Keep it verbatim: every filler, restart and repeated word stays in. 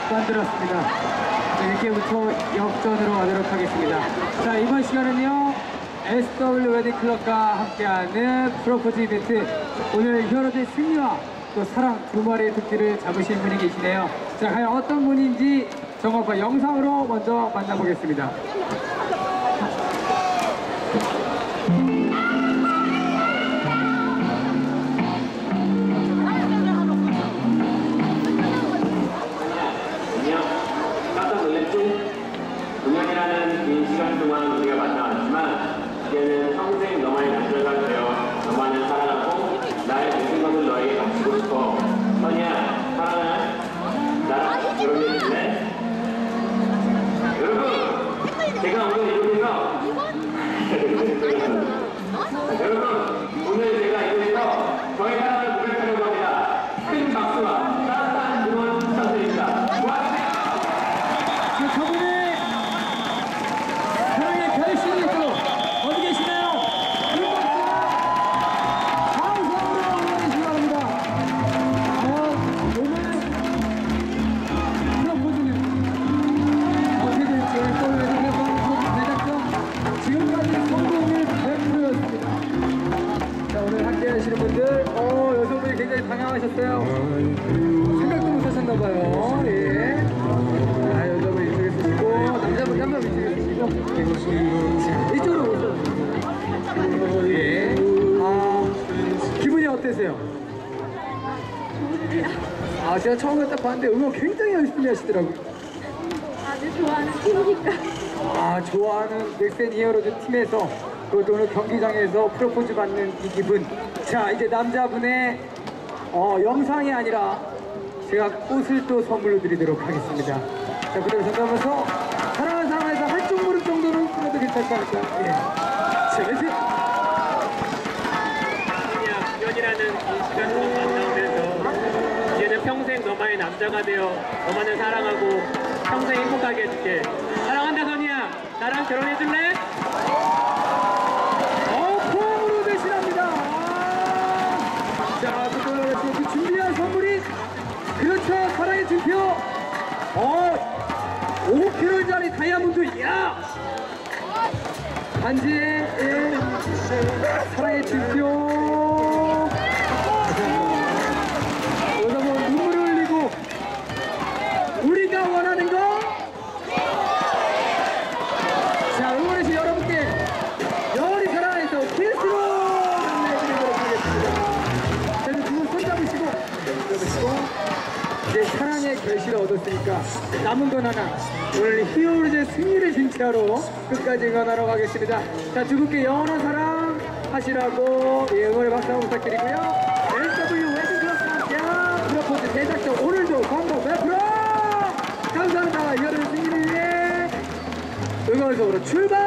만들었습니다. 이렇게부터 역전으로 가도록 하겠습니다. 자, 이번 시간은요 에스더블유 웨딩클럽과 함께하는 프로포즈 이벤트. 오늘 히어로즈의 승리와 또 사랑 두 마리의 토끼를 잡으신 분이 계시네요. 자, 과연 어떤 분인지 정확한 영상으로 먼저 만나보겠습니다. 공연이라는 긴 시간 동안 우리가 만나왔지만 이제는 평생 너만의 남자가 되어 너만을 사랑하고 나의 모든 것을 너에게 바치고 싶어. 선이야, 사랑아, 나랑 결혼해줄래? 여러분, 제가 오늘 이곳에서 여러분, 오늘 제가 이곳에서 저의 사랑을 고백하려고 합니다. 큰 박수와 따뜻한 응원 부탁드립니다. 고맙습니다. 저분의 사랑의 결심이 있고 어디 계시나요? 큰 박수와 감사합니다. 응원해주시기 바랍니다. 과연 오늘 프로포즈는 어떻게 될지 또 웨딩클럽 제작전 지금까지 성공률 백 퍼센트였습니다. 자, 오늘 함께 하시는 분들, 어, 여성분이 굉장히 당황하셨어요. 생각도 못하셨나봐요. 예. 아, 여자분 이쪽에 쓰시고 남자분 한명 이쪽에 쓰시고. 자, 이쪽으로 오세요. 예. 아, 기분이 어떠세요? 아, 제가 처음에 딱 봤는데 응원 굉장히 열심히 하시더라고요. 아주 좋아하는 팀이니까. 아, 좋아하는 넥센 히어로즈 팀에서 그것도 오늘 경기장에서 프로포즈 받는 이 기분. 자, 이제 남자분의 어, 영상이 아니라 제가 꽃을 또 선물로 드리도록 하겠습니다. 자, 그대로 생각하면서 사랑하는 사랑에서 한쪽 무릎 정도는 끊어도 괜찮지 않을까? 예. 자, 멘트. 그냥 연이라는 이 시간 동안 만나면서 이제는 평생 너만의 남자가 되어 너만을 사랑하고 평생 행복하게 해줄게. 사랑한다, 선이야. 나랑 결혼해줄래? 어, 포옹으로 대신합니다. 아. 자, 그 준비한 선물이, 그렇죠, 사랑의 증표. 어, 오 킬로그램짜리 다이아몬드. 야, 반지에 예, 사랑의 증표. 여러분, 눈물을 흘리고 우리가 원하는 거. 자, 응원해주신 여러분께 영원히 사랑해서 키스로 만나드리도록 하겠습니다. 저는 두 분 손잡으시고 손잡으시고 이제 사랑의 결실을 얻었으니까 남은 건 하나, 오늘 히어로즈의 승리를 쟁취하러 끝까지 응원하러 가겠습니다. 자, 두 분께 영원한 사랑 하시라고 예, 응원의 박수 한번 부탁드리고요. 에스더블유 웨딩클럽과 함께한 프로포즈 제작전, 오늘도 광고 몇 프로 감사합니다. 히어로즈 승리를 위해 응원석으로 출발!